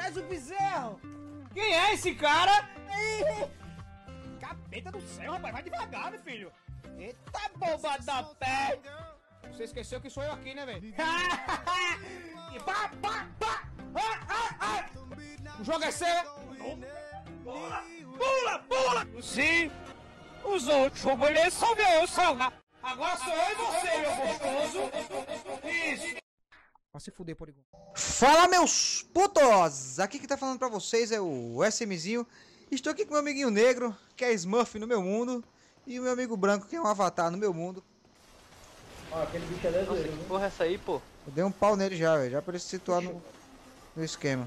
és o bezerro? Quem é esse cara? Capeta do céu, rapaz, vai devagar, meu filho. Eita bomba da pé! Você esqueceu que sou eu aqui, né, velho? E pá, pá, pá. O jogo é seu! Pula, pula, pula. Sim, os outros vão poder só ver eu salvar. Agora sou eu e você, meu gostoso! Isso! Vai se fuder, Porygon. Fala, meus putos! Aqui que tá falando pra vocês é o SMzinho. Estou aqui com meu amiguinho negro, que é Smurf no meu mundo, e o meu amigo branco, que é um avatar no meu mundo. Ó, aquele bicho é Nossa, que porra é essa aí, pô? Eu dei um pau nele já, velho, já pra ele se situar no esquema.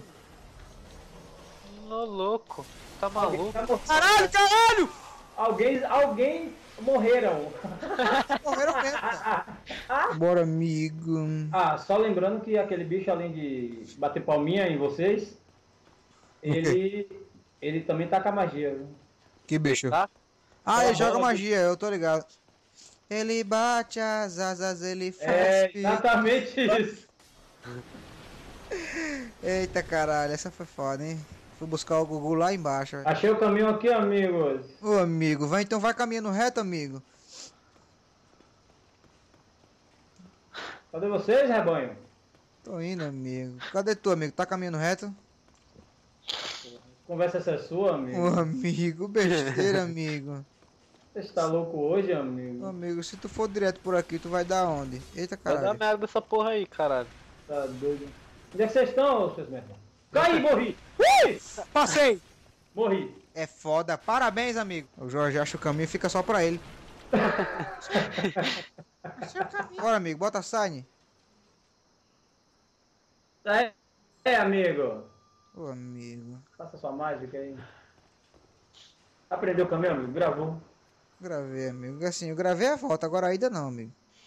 Ô, louco. Tá maluco? Caralho, caralho! Alguém morreram. Morreram mesmo, cara. Bora, amigo. Ah, só lembrando que aquele bicho, além de bater palminha em vocês, ele também taca magia, viu? Que bicho? Tá? Ah, ele joga magia, eu tô ligado. Ele bate as asas, ele faz pique. Exatamente isso. Eita caralho, essa foi foda, hein? Fui buscar o Gugu lá embaixo. Velho. Achei o caminho aqui, amigos. Ô amigo, vai então, vai caminhando reto, amigo. Cadê vocês, rebanho? Tô indo, amigo. Cadê tu, amigo? Tá caminhando reto? Conversa essa é sua, amigo. Ô amigo, besteira, amigo. Você está louco hoje, Ô amigo? amigo, se tu for direto por aqui, tu vai dar onde? Eita Vai dar caralho. merda dessa porra aí, caralho. Tá doido. Onde é que vocês estão, seus merda? Caí, morri! Passei. Morri. É foda, parabéns, amigo. O Jorge acha o caminho, fica só pra ele. Bora, amigo, bota a sign. Amigo. Ô amigo, Faça sua mágica aí. Aprendeu o caminho, amigo? Gravou. gravei, amigo. Assim, eu gravei a volta, agora ainda não, amigo.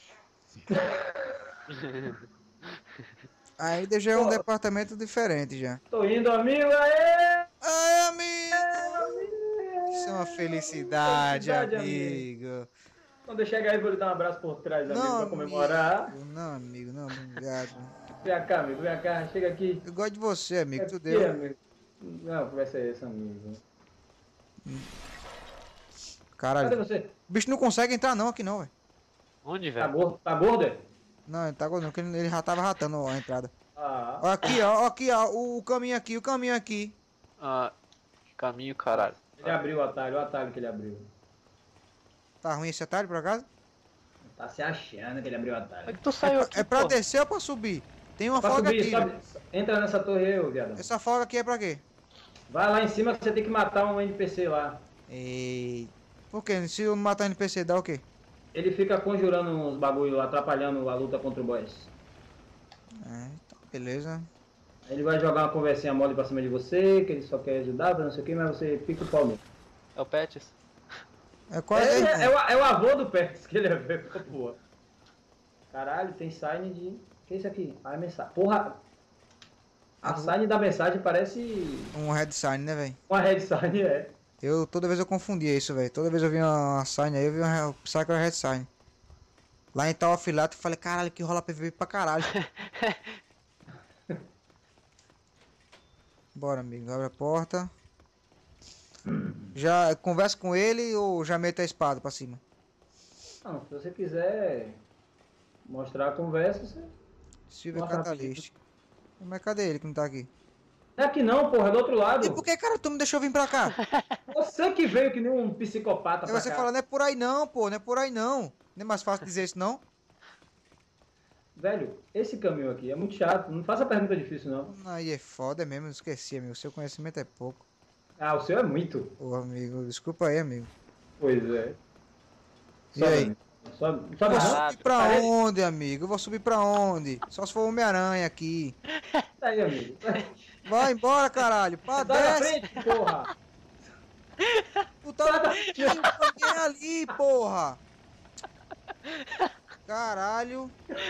Ainda já é um Pô. departamento diferente já. Tô indo, amigo. Aê! Ai, amigo! Isso é uma felicidade, Felicidade, amigo. Quando eu chegar aí, vou lhe dar um abraço por trás, amigo, pra comemorar. Amigo, não, amigo, não, obrigado. Vem cá, amigo, vem cá, chega aqui. Eu gosto de você, amigo, tu Aqui, deu. amigo. Não, conversa é essa, amigo. Cadê Caralho, você? o bicho não consegue entrar não aqui não, velho. Onde, Tá velho? gordo? Tá gordo? É? Não, ele tá não, porque ele já tava ratando ó, a entrada. Ah, Ó, aqui, ó, o caminho aqui. Ah, caminho, caralho. ele abriu o atalho que ele abriu. Tá ruim esse atalho, por acaso? Tá se achando que ele abriu o Como é atalho. que tu saiu aqui, É pra pô? descer ou pra subir? Tem uma Pra folga subir, aqui, sobe, velho. entra nessa torre aí, ô viadão. Essa folga aqui é pra quê? Vai lá em cima que você tem que matar um NPC lá. Ei, por quê? Se eu não matar NPC, dá o quê? Ele fica conjurando uns bagulho, atrapalhando a luta contra o boss. É, então, beleza. Ele vai jogar uma conversinha mole pra cima de você, que ele só quer ajudar, não sei o que, mas você pica o pau nele. É o Petis? É quase. É o avô do Pérez que ele é velho, porra. Caralho, tem sign de... Que é isso aqui? Ah, é mensagem. Porra! A sign da mensagem parece Um red sign, né, velho? uma red sign, é. Toda vez eu confundia isso, velho. Toda vez eu vi uma sign aí, eu vi uma pensava que era red sign. Lá em tal afilado, eu falei, caralho, que rola PVP pra caralho. Bora, amigo, abre a porta. Já conversa com ele ou já mete a espada pra cima? Não, se você quiser mostrar a conversa, você... Silver Nossa, Catalyst. Mas cadê ele que não tá aqui? Não é aqui não, porra, é do outro lado. E por que, cara, tu me deixou vir pra cá? Você que veio que nem um psicopata Aí pra você cá. fala, não é por aí não, pô, não é por aí não. Não é mais fácil dizer isso não? Velho, esse caminho aqui é muito chato, não faça pergunta difícil não. Aí é foda mesmo, eu esqueci, amigo. Seu conhecimento é pouco. Ah, o seu é muito. Pô, amigo, desculpa aí, amigo. Pois é. E aí? Amigo. Sobe, Eu sobe vou rápido. subir pra Parece- onde, amigo? Eu vou subir pra onde? Só se for Homem-Aranha aqui. Tá aí, amigo. Vai embora, caralho. Pá, Sai da desce. frente, porra. Tu tá tinha alguém ali, porra. Caralho.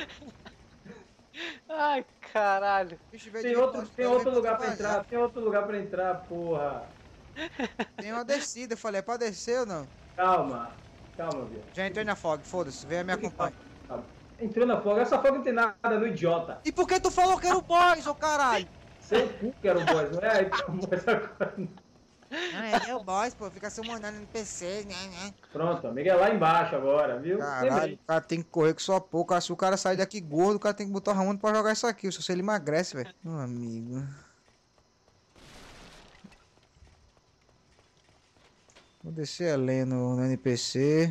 Ai, caralho. Bicho, veio Tem de outro, baixo, tem veio outro lugar pra devagar. entrar, tem outro lugar pra entrar, porra. Tem uma descida, eu falei, é pra descer ou não? Calma, viado. Já entrei na fog, foda-se, venha me acompanhar. Calma. Entrou na folga, essa folga não tem nada no idiota. E por que tu falou que era o boss, ô caralho? Seu cu que era o boss, não é? Aí tá o boss agora. Ah, é o boss, pô. Fica se mandando no PC, né? Pronto, amigo, é lá embaixo agora, viu? Caralho, o cara tem que correr com só pouco. Se o cara sair daqui gordo, o cara tem que botar o Ramon pra jogar isso aqui. Se ele emagrece, velho. Meu amigo. Vou descer a lenha no NPC.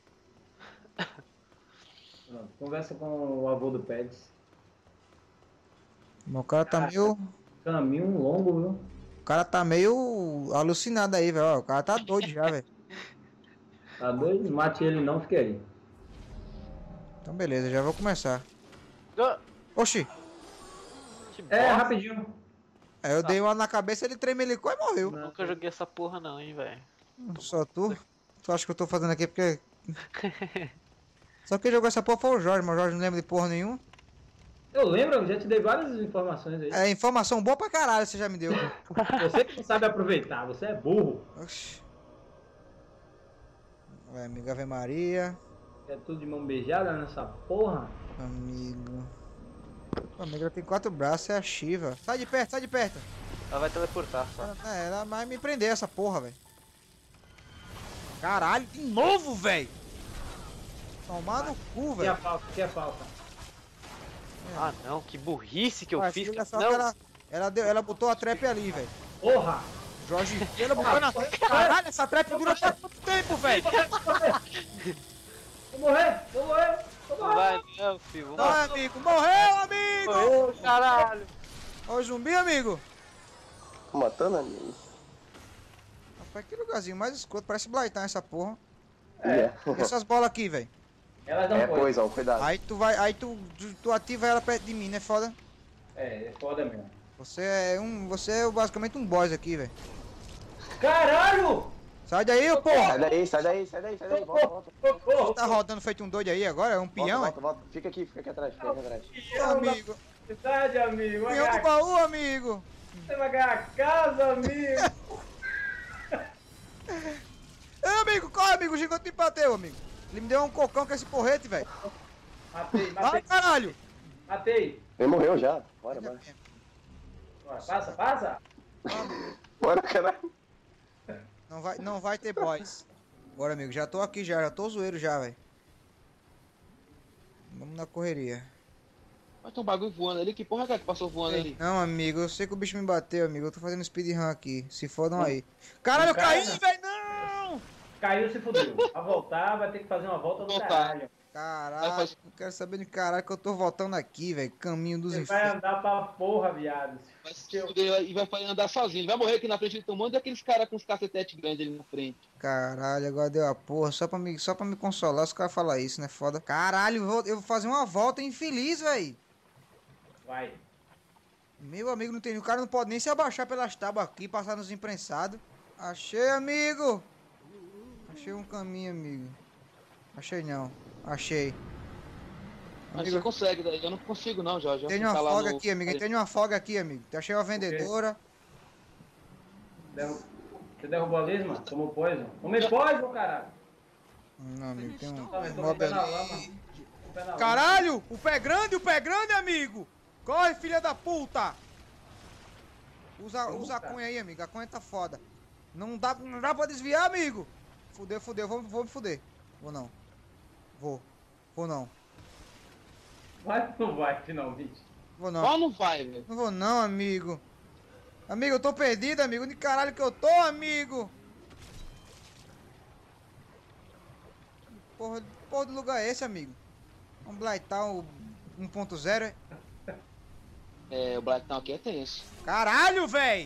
Pronto, conversa com o avô do Pets. O cara tá meio. Caminho longo, viu? O cara tá meio alucinado aí, velho. O cara tá doido já, velho. Tá doido? Não mate ele não, fique aí. Então beleza, já vou começar. Ah, Oxi. que É, bosta. rapidinho. Aí eu dei uma na cabeça, ele tremelicou e morreu. Nunca joguei essa porra não, hein, velho. Só tu? Tu acha que eu tô fazendo aqui porque... Só quem jogou essa porra foi o Jorge, mas o Jorge não lembra de porra nenhuma. Eu lembro, eu já te dei várias informações aí. É informação boa pra caralho, você já me deu. Você que não sabe aproveitar, você é burro. Oxi. Vai, amigo, Ave Maria. É tudo de mão beijada nessa porra. Amigo. Pô, amigo, ela tem 4 braços, é a Shiva. Sai de perto, sai de perto. Ela vai teleportar só. Ela vai me prender essa porra, velho. Caralho, de novo, velho. Tomar no cu, Que é velho. falta, que é falta. Ah não, que burrice que eu Mas fiz. olha só Não, que ela botou a trap ali, velho. Porra! Jorge, ela botou na... Caralho, essa trap dura por quanto tempo, velho? Vou morrer! Vou morrer! Vou não morrer! vai não, filho. Não, Vai. amigo. Morreu, amigo. Morreu, caralho. Ó o zumbi, amigo. Tô matando, amigo. Rapaz, que lugarzinho mais escroto. Parece Blightown essa porra. É, E essas bolas aqui, velho? Elas não é podem. pois, ó, cuidado. Aí tu vai... Aí tu ativa ela perto de mim, né? Foda. É foda mesmo. Você é basicamente um boss aqui, velho. Caralho! Sai daí, porra. Sai daí, sai daí, sai daí, sai daí, volta, volta. Socorro! Tá rodando feito um doido aí agora? É um peão, Volta, é? volta, volta. Fica aqui atrás, fica aqui atrás. Ô, amigo. Cidade, amigo! Vai Peão do ganhar- baú, amigo. Você vai ganhar a casa, amigo! Ei, amigo, corre, amigo. O gigante me bateu, amigo. Ele me deu um cocão com esse porrete, velho. Matei, Ai, matei, caralho. matei! Ele morreu já. Bora, bora. Bora, passa, passa! Bora, caralho. Não vai ter boys. Bora, amigo. Já tô aqui, já tô zoeiro já, velho. Vamos na correria. Mas tem um bagulho voando ali, que porra é que passou voando ali? Não, amigo, eu sei que o bicho me bateu, amigo. Eu tô fazendo speedrun aqui. Se fodam aí. Caralho, eu Cara, caí, velho, não! Caiu, se fudeu. Pra voltar, vai ter que fazer uma volta do Voltar. caralho. Caralho, não quero saber de caralho que eu tô voltando aqui, velho. Caminho dos Você vai infernos. andar pra porra, viado. Vai se fuder e vai andar sozinho. Ele vai morrer aqui na frente, ele tem um monte daqueles caras com os cacetetes grandes ali na frente. Caralho, agora deu a porra. Só pra me consolar, os caras falam isso, né? Foda. Caralho, eu vou fazer uma volta infeliz, velho. Vai. Meu amigo, não tem. O cara não pode nem se abaixar pelas tábuas aqui, passar nos imprensados. Achei, amigo. Achei um caminho, amigo. Achei não. Achei. Mas Amigo, você consegue, daí. Eu não consigo não, Jorge. tem uma folga aqui, amigo. Tem uma folga aqui, amigo. Achei uma vendedora. Você derrubou a lesma? Tomou poison? Tomei poison, caralho! Não, amigo, tem um Tomei mob pé na ali. lama. Pé na lama. Caralho! O pé grande, amigo! Corre, filha da puta! Usa a cunha aí, amigo. A cunha tá foda. Não dá pra desviar, amigo. Fudeu. Vou me fuder. Vou não. Vou não. Vai ou não vai, finalmente? Vou não. Qual não vai, velho? Não vou não, amigo. Amigo, eu tô perdido, amigo. Onde caralho que eu tô, amigo? Porra de lugar é esse, amigo? Um Blightown 1.0, é? É, o Blacktown aqui é tenso. Caralho, véi!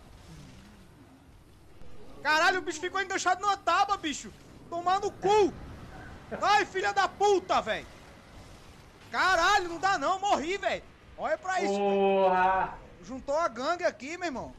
Caralho, o bicho ficou enganchado numa tábua, bicho! Tomar no cu! Ai, filha da puta, véi! Caralho, não dá não, morri, véi! Olha pra isso! Porra! Juntou a gangue aqui, meu irmão!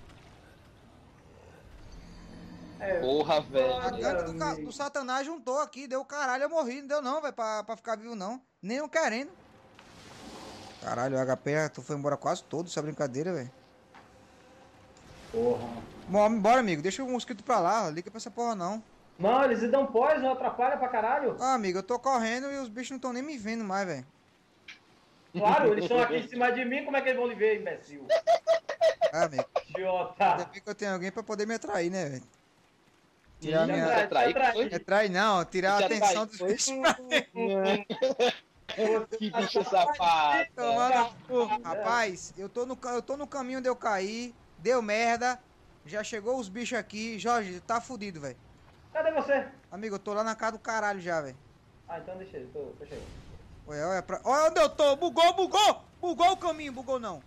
É, Porra, A velho. gangue do Satanás juntou aqui, deu caralho, eu morri, não deu não, velho, pra ficar vivo não. Nem eu querendo. Caralho, o HP, tu foi embora quase todo, essa brincadeira, velho. porra. Bora, amigo, deixa o mosquito pra lá, liga pra essa porra não. Não, eles dão poison, atrapalha pra caralho. Ah, amigo, eu tô correndo e os bichos não estão nem me vendo mais, velho. Claro, eles estão aqui em cima de mim, como é que eles vão lhe ver, imbecil? Ah, amigo. Idiota. Ainda bem que eu tenho alguém pra poder me atrair, né, velho? Tirar a Te minha... atrai, te atrai. foi? Me atrair não, tirar Te a atenção atrai. dos bichos pra mim. Que bicho safado. Tomando cu. Rapaz, eu tô no caminho onde eu caí, deu merda, já chegou os bichos aqui. Jorge, tá fudido, velho. Cadê você? Amigo, eu tô lá na casa do caralho já, velho. Ah, então deixa ele, tô chegando. Olha, olha onde eu tô, bugou! Bugou o caminho, bugou não.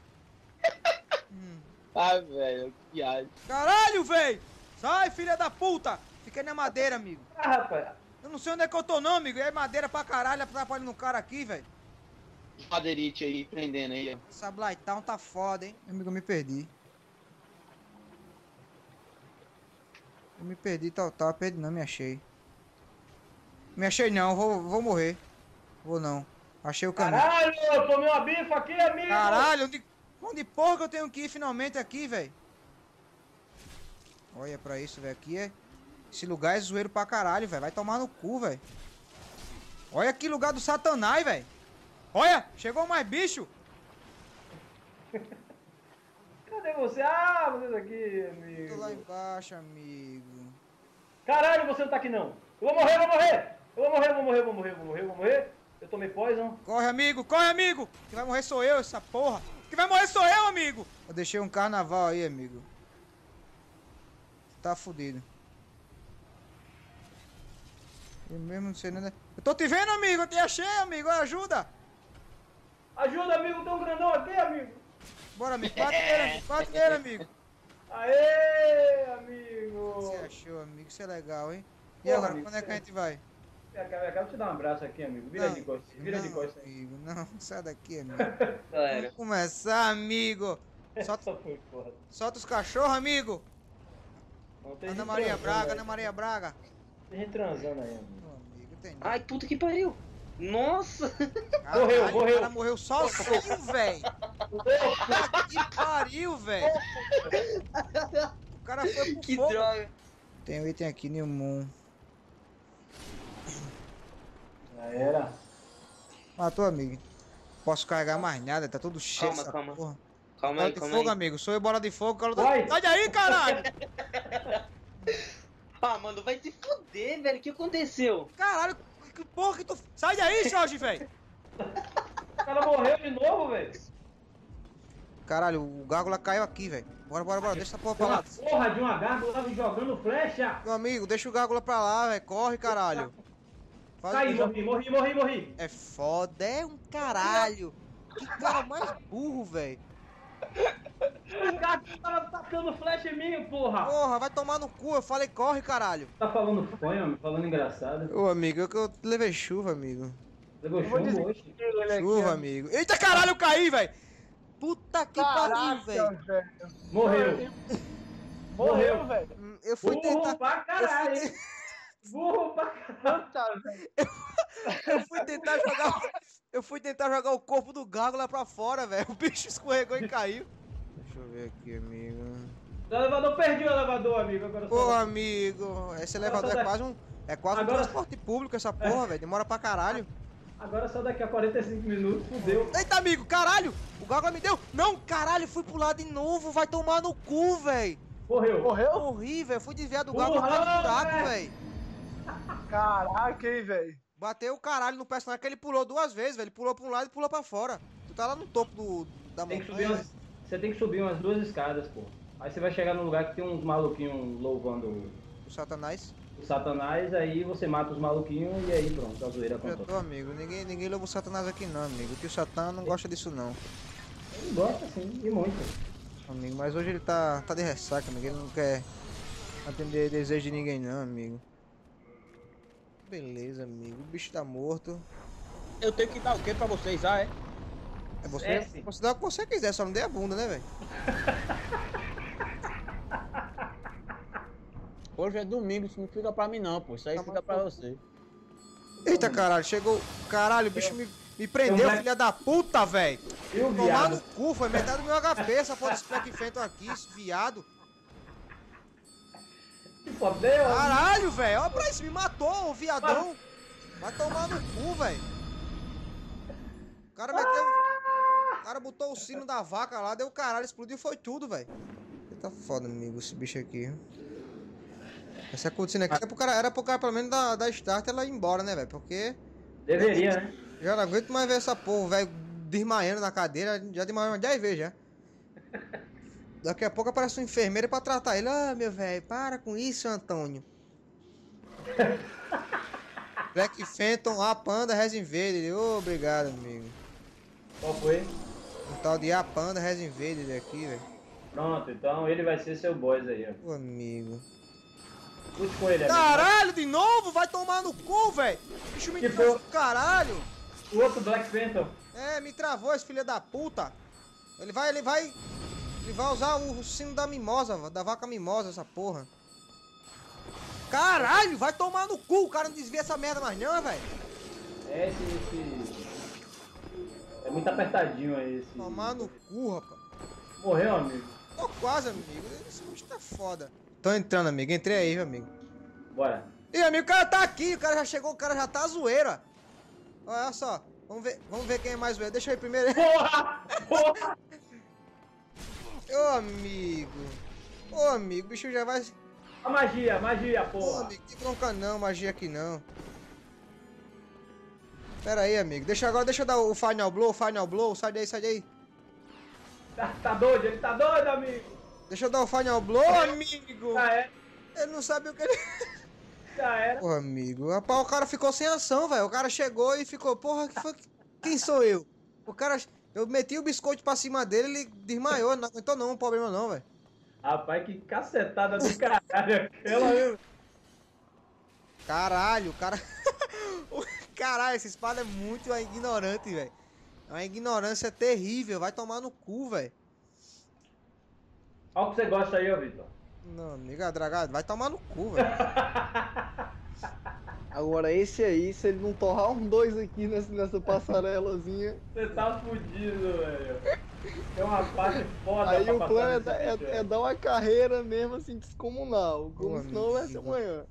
Ah, velho, que viagem. Caralho, velho! Sai, filha da puta! Fiquei na madeira, amigo. Ah, rapaz. Eu não sei onde é que eu tô não, amigo. É madeira pra caralho, atrapalhando o cara aqui, velho. Madeirite aí, prendendo aí, ó. Essa Blighttown tá foda, hein? Amigo, eu me perdi. Eu me perdi total, perdi não, me achei. Me achei não, vou morrer. Vou não. Achei o caminho. Caralho, eu tomei uma bifa aqui, amigo. Caralho, onde porra que eu tenho que ir finalmente aqui, velho? Olha pra isso, velho. Aqui é... Esse lugar é zoeiro pra caralho, velho. Vai tomar no cu, velho. Olha que lugar do satanás, velho. Olha, chegou mais bicho. Cadê você? Ah, vocês aqui, amigo. Tô lá embaixo, amigo. Caralho, você não tá aqui não. Eu vou morrer, eu vou morrer. Eu vou morrer, eu vou morrer, eu vou morrer, eu vou morrer, eu vou morrer. Eu tomei poison. Corre, amigo, corre, amigo. Que vai morrer sou eu, essa porra. Que vai morrer sou eu, amigo. Eu deixei um carnaval aí, amigo. Tá fudido. Eu mesmo não sei nada. Eu tô te vendo, amigo. Eu te achei, amigo. Ajuda. Ajuda, amigo, tem um grandão aqui, amigo. Bora, amigo. Bate nele, amigo. Bate nele, amigo. Aê, amigo. Você achou, amigo. Isso é legal, hein? E Porra, agora, amigo, quando é que a gente vai? Vem cá, vou te dar um abraço aqui, amigo. Vira Não, de costas, vira não, de costas. amigo. Não, sai daqui, amigo. Galera. Vamos começar, amigo. Solta, Só foi foda. solta os cachorros, amigo. Não tem Ana gente Maria transando Braga, aí. Ana Maria Braga. Tem gente transando aí, amigo. Meu amigo, tem não. Ai, puta que pariu. Nossa. Caralho, morreu. O cara morreu sozinho, velho. Puta que pariu, velho. O cara foi pro Que fogo. droga. Tem um item aqui, New Moon. Já era. Matou, amigo. Posso carregar mais nada, tá tudo cheio Calma, essa calma. porra. Calma Bola aí, de calma fogo, aí. amigo. Sou eu, bola de fogo. Colo... Vai. Sai daí, caralho. Ah, mano, vai se fuder, velho. O que aconteceu? Caralho, que porra que tu... Sai daí, Jorge, velho. O cara morreu de novo, velho. Caralho, o gárgula caiu aqui, velho. Bora, deixa essa porra pra lá. Porra de uma gárgula me jogando flecha. Meu amigo, deixa o gárgula pra lá, velho. Corre, caralho. Faz Caí, o que já- morri. É foda, é um caralho. Que cara mais burro, velho. O gato tava tacando flecha em mim, porra. Porra, vai tomar no cu. Eu falei, corre, caralho. Tá falando fanho, falando engraçado. Ô, amigo, eu levei chuva, amigo. Levou chumbo hoje. Chuva, amigo. Eita, caralho, eu caí, velho. Puta que pariu, velho. Morreu. Morreu, velho. Eu fui Burro tentar... pra caralho, hein? Burro pra caralho. Eu fui tentar jogar o corpo do gárgula pra fora, velho. O bicho escorregou e caiu. Deixa eu ver aqui, amigo. O elevador, perdi o elevador, amigo. Agora Pô, só... amigo, esse elevador é quase um... É quase um Agora- transporte público essa porra, velho. Demora pra caralho. Agora só daqui a 45 minutos, fudeu. Eita, amigo, caralho! O gárgula me deu... Não, caralho, fui pular de novo. Vai tomar no cu, velho. Morreu. Morreu? Morri, velho. Fui desviar do gárgula pra Porra, buraco, velho. velho. Caraca, hein, velho. Bateu o caralho no personagem que ele pulou duas vezes, velho. Ele pulou pra um lado e pulou pra fora. Tu tá lá no topo da Tem que montanha. subir umas... Você tem que subir umas 2 escadas, pô. Aí você vai chegar num lugar que tem uns maluquinhos louvando O Satanás. o Satanás, aí você mata os maluquinhos e aí pronto, a zoeira Já acontece. tô, amigo. Ninguém louva o Satanás aqui não, amigo. Que o Satã não gosta disso não. Ele gosta sim, e muito. Amigo, mas hoje ele tá de ressaca, amigo. Ele não quer atender desejo de ninguém não, amigo. Beleza, amigo. O bicho tá morto. Eu tenho que dar o que pra vocês, é? É você, Desce. você dá o que você quiser, só não dê a bunda, né, velho? Hoje é domingo, isso não fica pra mim não, pô. Isso aí Tá fica bom. pra você. Eita, caralho, chegou. Caralho, o bicho me prendeu, Black- filha da puta, velho. E o Tomar viado? no cu, foi metade do meu HP essa porra desse Black Phantom aqui, esse viado. Se fodeu? Caralho, velho, olha pra isso, me matou, o viadão. Vai tomar no cu, velho. O cara meteu. O cara botou o sino da vaca lá, deu caralho, explodiu, foi tudo, velho. Tá foda, amigo, esse bicho aqui. Essa cutscene aqui era pro cara pelo menos da start ela ir embora, né, velho? Porque... Deveria, né? Já não aguento mais ver essa porra, velho, desmaiando na cadeira. Já desmaiou umas 10 vezes, já. Daqui a pouco aparece uma enfermeira pra tratar ele. Ah, meu velho, para com isso, Antônio. Black Phantom, a Panda, Resin Verde. Obrigado, amigo. Qual foi? Um tal de a Panda, Resin Verde aqui, velho. Pronto, então ele vai ser seu boss aí, ó. Ô, amigo. Lute com ele, amigo. Caralho, de novo? Vai tomar no cu, velho. Bicho me travou, caralho. O outro Black Phantom. É, me travou esse filho da puta. Ele vai usar o sino da mimosa, da vaca mimosa, essa porra. Caralho, vai tomar no cu. O cara não desvia essa merda mais não, velho. É esse... É muito apertadinho aí esse... Tomar no cu, rapaz. Morreu, amigo? Tô quase, amigo. Esse bicho tá foda. Tô entrando, amigo. Entrei aí, meu amigo. Bora. Ih, amigo, o cara tá aqui. O cara já chegou, o cara já tá zoeira. Olha só. Vamos ver quem é mais zoeiro. Deixa eu ir primeiro. Porra! Porra! Ô, amigo. Ô, amigo. O bicho já vai... A magia, Ô, porra. amigo, que bronca não. Magia aqui não. Pera aí, amigo. Deixa eu dar o Final Blow. Sai daí. Tá doido, ele tá doido, amigo. Deixa eu dar o Final Blow, amigo. Já é, Ele não sabe o que ele... já era. Ô, amigo, rapaz, o cara ficou sem ação, velho. O cara chegou e ficou, porra, quem sou eu? O cara, eu meti o biscoito pra cima dele, ele desmaiou, não aguentou não, problema não, velho. Rapaz, que cacetada do caralho aquela, viu? Caralho, o cara... Caralho, essa espada é muito ignorante, velho. É uma ignorância terrível, vai tomar no cu, velho. Olha o que você gosta aí, ô Vitor. Não, amigo, a dragada, vai tomar no cu, velho. Agora esse aí, se ele não torrar um 2 aqui nessa passarelazinha. Você tá fudido, velho. Tem uma parte foda Aí pra o passar plano nesse bicho, é dar uma carreira mesmo assim, descomunal. Como Pô, senão vai ser amigo. amanhã.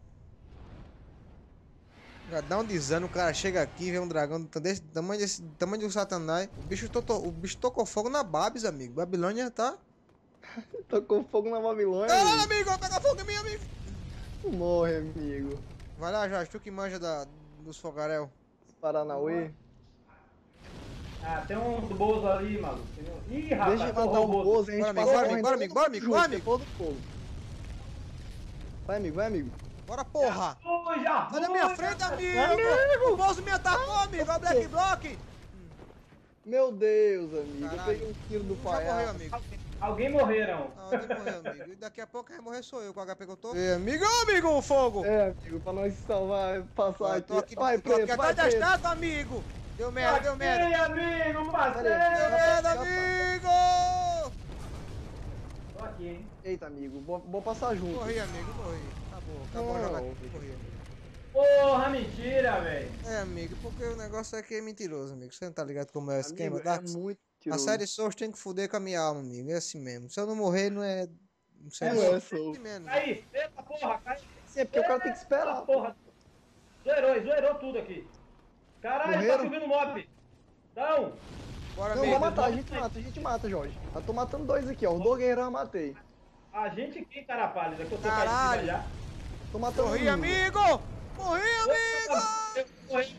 Já dá um desano, o cara chega aqui e vê um dragão desse tamanho do Satanás. O bicho tocou fogo na Babs, amigo. Babilônia tá... Tocou fogo na Babilônia. Caralho, amigo, vai pegar fogo em mim, amigo. Tu morre, amigo. Vai lá, Jorge, tu que manja dos fogaréu. Paranauê. Ah, tem um do Bozo ali, maluco. Ih, rapaz, Deixa eu matar porra, o Bozo, a gente Bora, passa amigo, correndo bora, todo amigo, bora, mundo amigo, junto, bora, amigo. depois do fogo. Vai, amigo. Bora, porra. Já Sai da minha frente, amigo. O bolso me atacou, amigo. Vai o Black Block. Meu Deus, amigo. Caralho. Eu peguei um tiro do Já morreu, palhaço. amigo. Alguém morreram. Não, alguém morreu, amigo. E daqui a pouco quem vai morrer sou eu, com o HP que eu tô. Amigo, o fogo. É, amigo, pra nós salvar, passar Eu tô aqui. aqui, Vai, tô aqui preto, vai, atrás da preto. estátua, amigo. Deu merda, deu merda. Ei, amigo, parceiro. Deu merda, amigo. Tô aqui, hein. Eita, amigo, vou passar junto. Morri, amigo, morri. Acabou a Não. jogada. Morri. Porra, mentira, velho. É, amigo, porque o negócio aqui é mentiroso, amigo. Você não tá ligado como é o esquema? Amigo, é muito A tiroso. série Souls tem que fuder com a minha alma, amigo. É assim mesmo. Se eu não morrer, não é... Não sei. Não é Souls. menos. Aí, eita porra, cai. Sim, é porque o cara tem que esperar. Eita porra. Zerou tudo aqui. Caralho, Morreram? tá subindo mob. Então, Bora, Não, amigo. vou matar, a gente mata, Jorge. Eu tô matando 2 aqui, ó. Os 2 guerreiros eu matei. a gente aqui, cara pálida, que eu tô Caralho. caindo já. Tô matando Morri, um. amigo! Morri, amigo!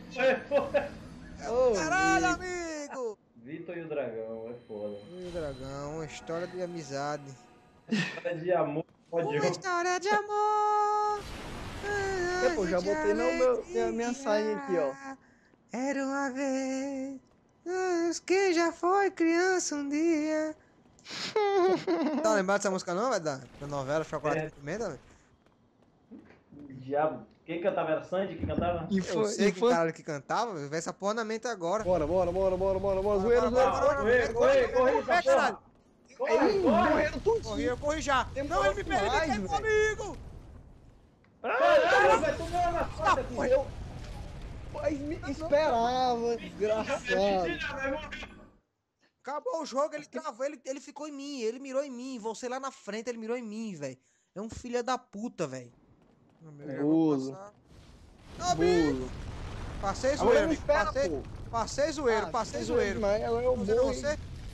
Ô, Caralho, amigo. amigo! Vitor e o dragão, é foda. Ih, dragão, uma história de amizade. História de amor, Uma ódio. história de amor! É, pô, já botei minha sainha aqui, ó. Era uma vez que já foi criança um dia. Tá lembrado dessa música não, velho? Da novela Chocolate com Pimenta, velho? Diabo. Quem cantava? Era Sandy que cantava? Eu sei que caralho que cantava, velho. Vai essa porra na mente agora. Bora. Zoeira, bora, zoeira. Corre, essa caralho. porra. Corre. Morreram todos. Eu corri já. Demorou Não, ele me perdeu, demais, ele quer velho. comigo! Caralho, vai tomar na foto aqui. Morreu. Mas me esperava, desgraçado. Mentira, vai morrer. Acabou o jogo, ele travou, ele ficou em mim, ele mirou em mim. Você lá na frente, ele mirou em mim, velho. É um filho da puta, velho. Buzo. Amigo! Passei Agora zoeiro, não amigo. espera, pô. Passei zoeiro, Ah, passei você zoeiro. Mas agora eu Tô dizendo a morro. você,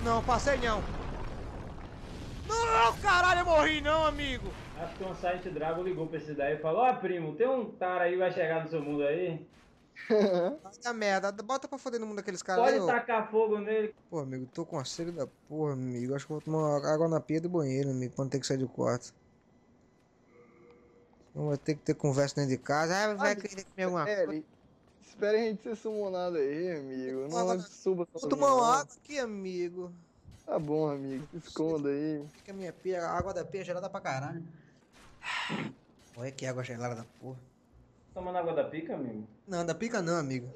Não, passei não. Não, caralho, eu morri não, amigo. Acho que um Silent Dragon ligou pra esse daí e falou: ó, primo, tem um cara aí que vai chegar no seu mundo aí. Vai dar merda, bota pra foder no mundo daqueles caras aí, Pode ô. tacar fogo nele. Pô, amigo, tô com uma sede da porra, amigo. Acho que vou tomar água na pia do banheiro, amigo, quando ter que sair do quarto. Não vai ter que ter conversa dentro de casa. Ah, vai querer comer alguma coisa. Espera a gente ser summonado aí, amigo. Não suba Vou sozinho, tomar uma não. água aqui, amigo. Tá bom, amigo. Se esconda aí. Fica a minha pia, a água da pia é gelada pra caralho. Olha que água gelada da porra. Tomando água da pica, amigo? Não, da pica não, amigo.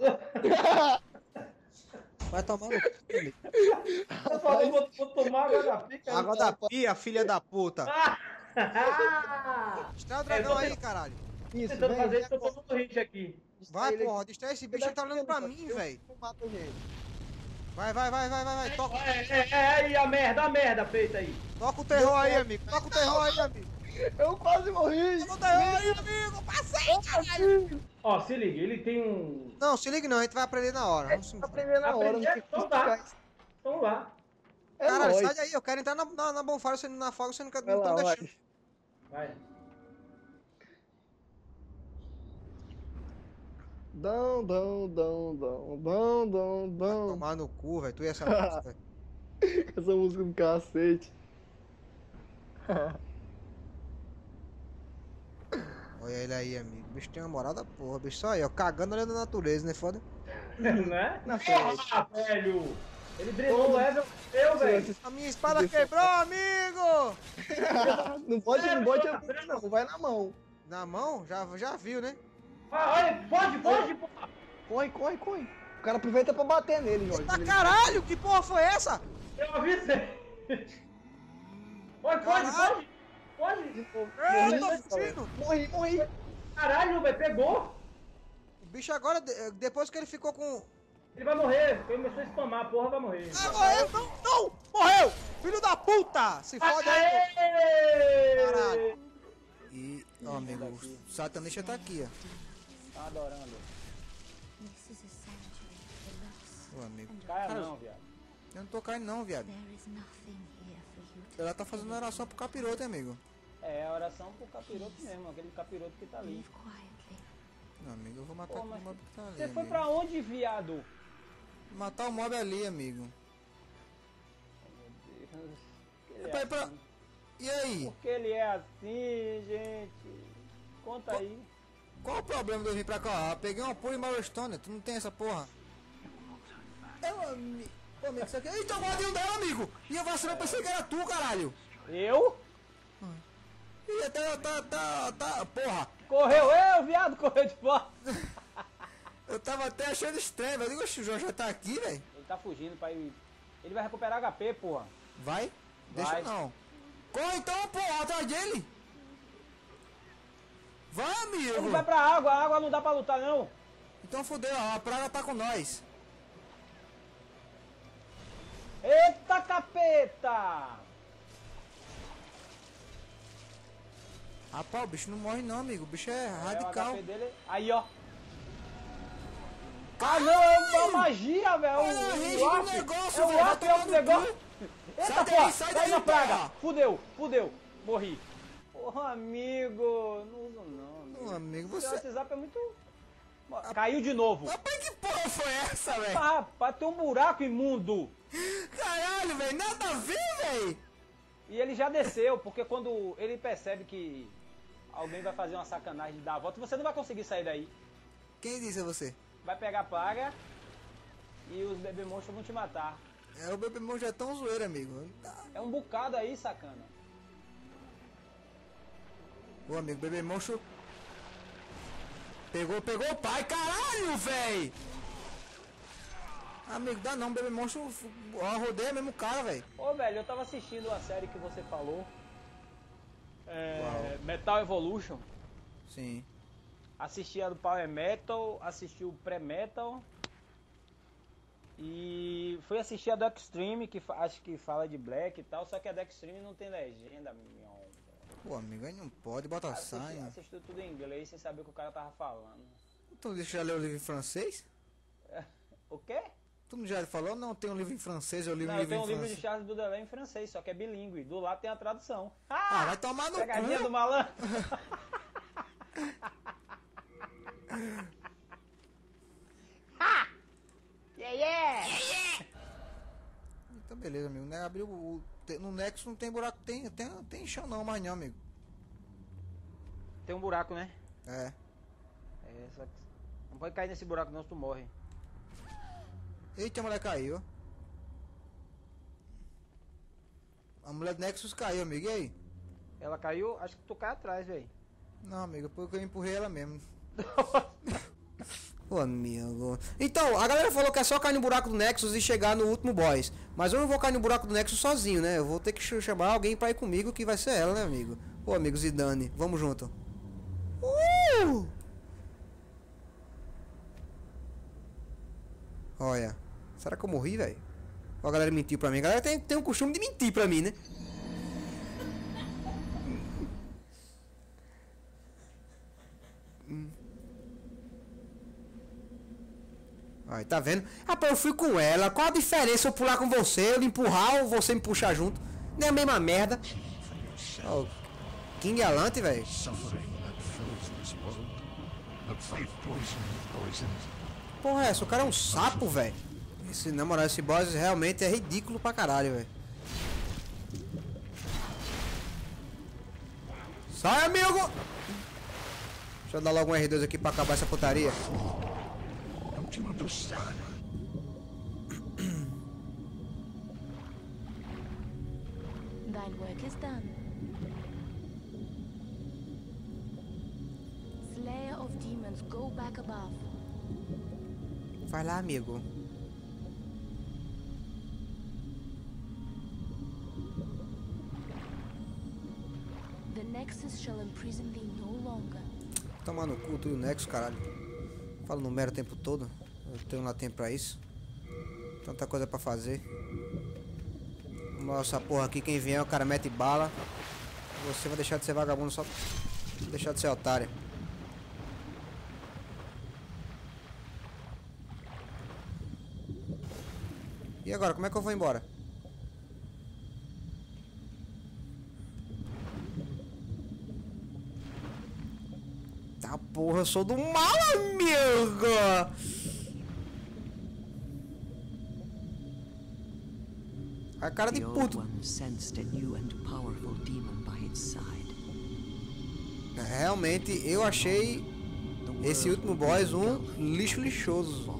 Vai tomar no cu, amigo. Eu falei, vou tomar água da pica. Água da pia, filha da puta. Distrai o dragão aí, caralho. Isso, Tentando vem, fazer isso, tô tomando hit aqui. Vai, porra, distrai esse bicho, ele tá olhando pra mim, velho. Mata a gente. Vai. Toca, Aí a merda feita aí. toca o terror aí, amigo. Toca o terror aí, amigo. Eu quase morri. Toca o terror aí, amigo. Passei, caralho. Ó, se liga, ele tem um... Não, se liga não, a gente vai aprender na hora. Vamos embora. Aprender na hora, não tem que Então tá. ficar. Vamos lá. É Caralho, nóis. sai daí, eu quero entrar na bonfire, você na folga, você não Vai não lá, tá vai. deixando. Vai. Dão. Tomar no cu, velho. Tu e essa música, velho. Essa música do cacete. Olha ele aí, amigo. O bicho tem uma moral da porra. O bicho só aí, ó. Cagando olhando a natureza, né? Foda. Né? Na frente. Ah, velho! Ele drenou o level eu, velho! A minha espada quebrou, amigo! Não pode não. Vai na mão. Na mão? Já viu, né? Ah, olha, pode, porra! Corre. O cara aproveita pra bater nele, Jorge. Eita caralho, que porra foi essa? Eu avisei! Pode! De novo. Ei, tô fugindo. Morri. Caralho, velho, pegou! O bicho agora, depois que ele ficou com... Ele vai morrer, ele começou a spamar, a porra vai morrer. Ah, morreu! Não! Morreu! Filho da puta! Se fode aí! Aê! Caralho! E, ó, amigo, o satanista tá aqui, ó. Tá adorando. Ô, amigo. Caia não, viado. Eu não tô caindo não, viado. Ela tá fazendo oração pro capiroto, hein, amigo. É a oração pro capiroto mesmo, aquele capiroto que tá ali. Não, amigo, eu vou matar Pô, aquele mas mob que tá ali, Você foi amigo. pra onde, viado? Matar o mob ali, amigo. Ele Pai, é pra... assim. E aí? Por que ele é assim, gente? Conta aí. Qual o problema de eu vir pra cá? Ah, peguei uma porra em Marrowstone, tu não tem essa porra. Eu, amigo... Ô, amigo, isso aqui... Eita, o guardinho dela, amigo! E eu vacilei, eu pensei que era tu, caralho! Eu? Ih, tá... Porra! Correu eu, viado, correu de volta. Eu tava até achando estranho, mas eu digo, o Jorge já tá aqui, velho. Ele tá fugindo pra ir. Ele vai recuperar HP, porra. Vai? Deixa Vai. não. Corre então, porra, atrás dele! Vai, amigo! Ele vai pra água, a água não dá pra lutar, não. Então fodeu, a praga tá com nós. Eita, capeta! Rapaz, o bicho não morre não, amigo. O bicho é O radical. HP dele... Aí, ó. Ah, não, é uma magia, velho. Olha a range do negócio, é o velho, vai up, é tomar o no negócio. cu. Eita, Sai daí, porra, sai sai daí, na praga. porra. Fudeu. Morri. Porra, amigo. Não uso não, amigo. Ô, amigo, Seu você... WhatsApp é muito... Caiu de novo. Rapaz, que porra foi essa, velho? Rapaz, tem um buraco imundo. Caralho, velho, nada a ver, velho. E ele já desceu, porque quando ele percebe que alguém vai fazer uma sacanagem de dar a volta, você não vai conseguir sair daí. Quem disse a você? Vai pegar a praga e os bebê monstros vão te matar. É, o bebê monstro já é tão zoeiro, amigo. É um bocado aí, sacana. Ô, amigo, bebê monstro... Pegou o pai, caralho, velho! Amigo, dá não, bebê monstro... Ó, rodeia mesmo o cara, velho. Ô, velho, eu tava assistindo a série que você falou. Metal Evolution. Sim. Assisti a do Power Metal, assisti o Pré-Metal. E fui assistir a do Extreme, que acho que fala de Black e tal, só que a do Extreme não tem legenda, meu. Pô, amigo, aí não pode, bota saia. Assisti tudo em inglês sem saber o que o cara tava falando. Então deixa eu ler o livro em francês? O quê? Tu não já falou? Não, tem um livro em francês, eu li um Não, eu livro tenho em um livro de francês. Charles Baudelaire em francês, só que é bilíngue. Do lado tem a tradução. Ah, vai tomar no Pegadinha cu. do malandro. Então beleza, amigo. Né? Abriu no Nexus não tem buraco, tem chão não, mais não, amigo. Tem um buraco, né? É. É, só que não pode cair nesse buraco não, se tu morre. Eita, a mulher caiu. A mulher do Nexus caiu, amigo. E aí? Ela caiu, acho que tu cai atrás, velho. Não, amigo, porque eu empurrei ela mesmo. Ô, amigo. Então, a galera falou que é só cair no buraco do Nexus e chegar no último boss. Mas eu não vou cair no buraco do Nexus sozinho, né? Eu vou ter que chamar alguém pra ir comigo, que vai ser ela, né, amigo? Ô, amigo Zidane, vamos junto. Olha. Será que eu morri, velho? Ó, a galera mentiu pra mim. A galera tem o costume de mentir pra mim, né? Aí, tá vendo? Rapaz, eu fui com ela. Qual a diferença eu pular com você, eu lhe empurrar ou você me puxar junto? Não é a mesma merda. Ó, King Alante, velho. Porra, essa? O cara é um sapo, velho. Na moral, esse boss realmente é ridículo pra caralho, velho. Sai, amigo! Deixa eu dar logo um R2 aqui pra acabar essa putaria. Thine work is done. Slayer of demons, go back above. Vai lá, amigo. The Nexus shall imprison thee no longer. Toma no cu, tu e o Nexus, caralho. Falo número o tempo todo. Eu tenho lá tempo pra isso. Tanta coisa pra fazer. Vamos essa porra aqui, quem vier o cara mete bala. Você vai deixar de ser vagabundo só. Deixar de ser otário. E agora, como é que eu vou embora? Tá porra, eu sou do mal, amigo! A cara de puto. Realmente, eu achei esse último boss um lixo lixoso.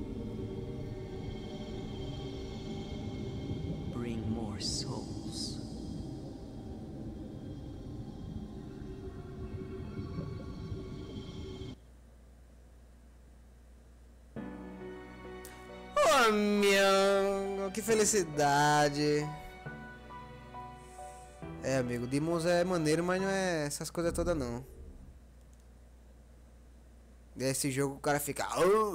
Bring more souls. Oh, meu, que felicidade. É, amigo, Demons é maneiro, mas não é essas coisas todas não. Esse jogo o cara fica...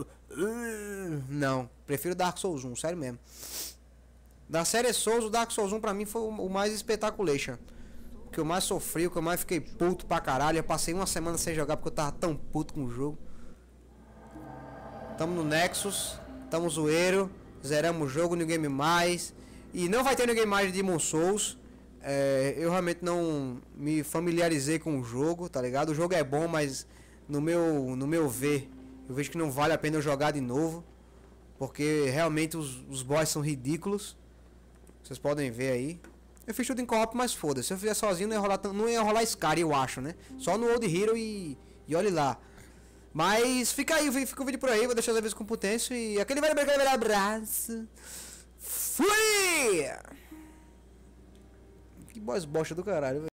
Não, prefiro Dark Souls 1, sério mesmo. Da série Souls, o Dark Souls 1 pra mim foi o mais espetaculation. O que eu mais sofri, o que eu mais fiquei puto pra caralho. Eu passei uma semana sem jogar porque eu tava tão puto com o jogo. Tamo no Nexus, tamo zoeiro, zeramos o jogo, New Game Mais. E não vai ter New Game Mais de Demon Souls. Eu realmente não me familiarizei com o jogo, tá ligado? O jogo é bom, mas no meu ver, eu vejo que não vale a pena eu jogar de novo. Porque realmente os boss são ridículos. Vocês podem ver aí. Eu fiz tudo em co-op, mas foda-se. Se eu fizer sozinho não ia rolar Scar, eu acho, né? Só no Old Hero e olhe lá. Mas fica aí, fica o vídeo por aí. Vou deixar os avisos com potência. E aquele velho abraço. Fui! Que boss bosta do caralho, velho.